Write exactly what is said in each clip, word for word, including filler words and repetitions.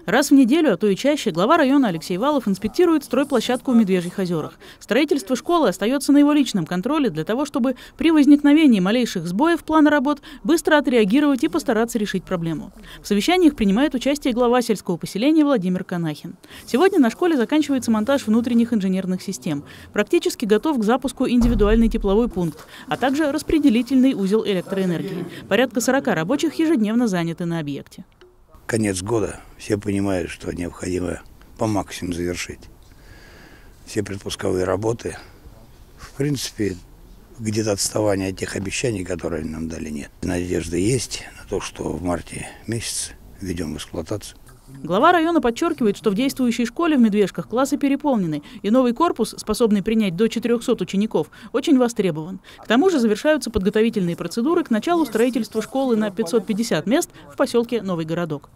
Раз в неделю, а то и чаще, глава района Алексей Валов инспектирует стройплощадку в Медвежьих озерах. Строительство школы остается на его личном контроле для того, чтобы при возникновении малейших сбоев плана работ быстро отреагировать и постараться решить проблему. В совещаниях принимает участие глава сельского поселения Владимир Канахин. Сегодня на школе заканчивается монтаж внутренних инженерных систем. Практически готов к запуску индивидуальный тепловой пункт, а также распределительный узел электроэнергии. Порядка сорока рабочих ежедневно заняты на объекте. Конец года, все понимают, что необходимо по максимуму завершить все предпусковые работы. В принципе, где-то отставания от тех обещаний, которые нам дали, нет. Надежда есть на то, что в марте месяце введем в эксплуатацию. Глава района подчеркивает, что в действующей школе в Медвежках классы переполнены, и новый корпус, способный принять до четырёхсот учеников, очень востребован. К тому же завершаются подготовительные процедуры к началу строительства школы на пятьсот пятьдесят мест в поселке Новый Городок.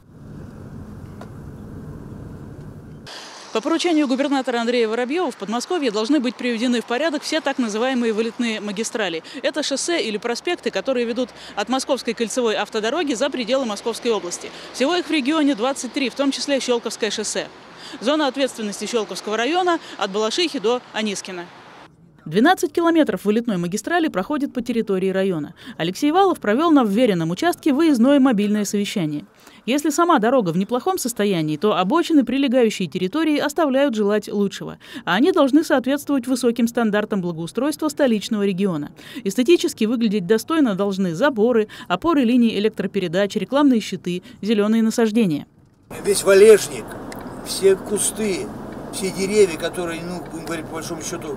По поручению губернатора Андрея Воробьева в Подмосковье должны быть приведены в порядок все так называемые вылетные магистрали. Это шоссе или проспекты, которые ведут от Московской кольцевой автодороги за пределы Московской области. Всего их в регионе двадцать три, в том числе Щелковское шоссе. Зона ответственности Щелковского района от Балашихи до Анискина. двенадцать километров вылетной магистрали проходит по территории района. Алексей Валов провел на вверенном участке выездное мобильное совещание. Если сама дорога в неплохом состоянии, то обочины, прилегающие территории, оставляют желать лучшего. А они должны соответствовать высоким стандартам благоустройства столичного региона. Эстетически выглядеть достойно должны заборы, опоры линий электропередач, рекламные щиты, зеленые насаждения. Весь валежник, все кусты, все деревья, которые, ну, будем говорить, по большому счету,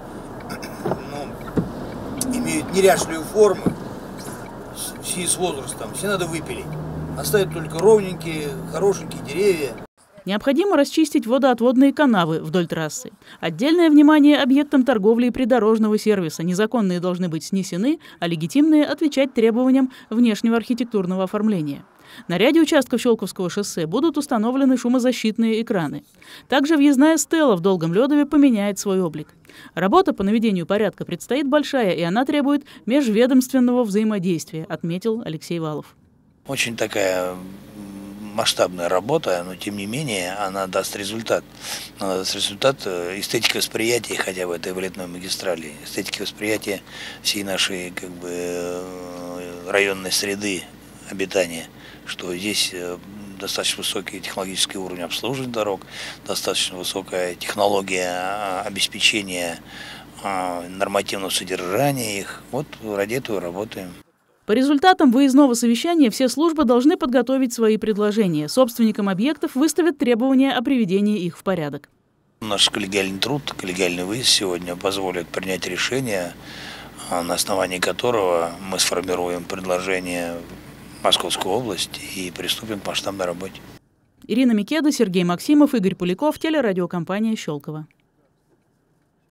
ну, имеют неряшливую форму, в связи с возрастом, все надо выпилить. Оставить только ровненькие, хорошенькие деревья. Необходимо расчистить водоотводные канавы вдоль трассы. Отдельное внимание объектам торговли и придорожного сервиса. Незаконные должны быть снесены, а легитимные отвечать требованиям внешнего архитектурного оформления. На ряде участков Щелковского шоссе будут установлены шумозащитные экраны. Также въездная стела в Долгом Ледове поменяет свой облик. Работа по наведению порядка предстоит большая, и она требует межведомственного взаимодействия, отметил Алексей Валов. Очень такая масштабная работа, но тем не менее она даст результат. Она даст результат эстетики восприятия, хотя бы этой вылетной магистрали, эстетики восприятия всей нашей как бы районной среды обитания, что здесь достаточно высокий технологический уровень обслуживания дорог, достаточно высокая технология обеспечения нормативного содержания их. Вот ради этого работаем. По результатам выездного совещания все службы должны подготовить свои предложения. Собственникам объектов выставят требования о приведении их в порядок. Наш коллегиальный труд, коллегиальный выезд сегодня позволит принять решение, на основании которого мы сформируем предложение в Московскую область и приступим к масштабной работе. Ирина Микеда, Сергей Максимов, Игорь Поляков, телерадиокомпания «Щелково».